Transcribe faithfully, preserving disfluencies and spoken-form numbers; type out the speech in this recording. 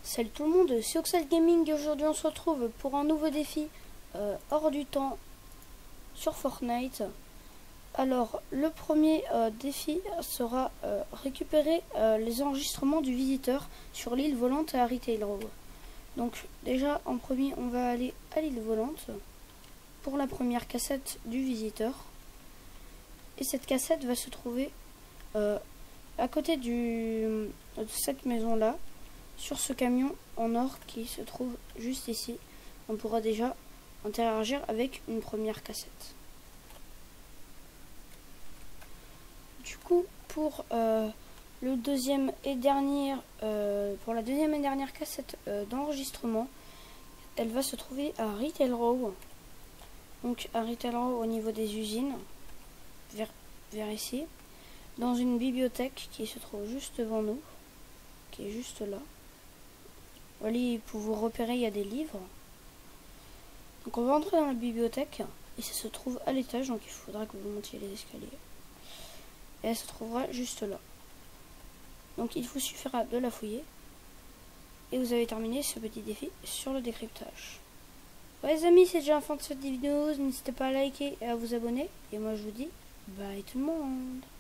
Salut tout le monde, c'est Oxal Gaming et aujourd'hui on se retrouve pour un nouveau défi euh, hors du temps sur Fortnite. Alors le premier euh, défi sera euh, récupérer euh, les enregistrements du visiteur sur l'île volante à Retail Row. Donc déjà en premier on va aller à l'île volante pour la première cassette du visiteur. Et cette cassette va se trouver euh, à côté du, de cette maison là. Sur ce camion en or qui se trouve juste ici, on pourra déjà interagir avec une première cassette. Du coup, pour euh, le deuxième et dernière, euh, pour la deuxième et dernière cassette euh, d'enregistrement, elle va se trouver à Retail Row. Donc à Retail Row au niveau des usines, vers, vers ici, dans une bibliothèque qui se trouve juste devant nous, qui est juste là. Voilà, pour vous repérer, il y a des livres. Donc on va entrer dans la bibliothèque et ça se trouve à l'étage, donc il faudra que vous montiez les escaliers. Et elle se trouvera juste là. Donc il vous suffira de la fouiller. Et vous avez terminé ce petit défi sur le décryptage. Ouais les amis, c'est déjà la fin de cette vidéo. N'hésitez pas à liker et à vous abonner. Et moi je vous dis bye tout le monde.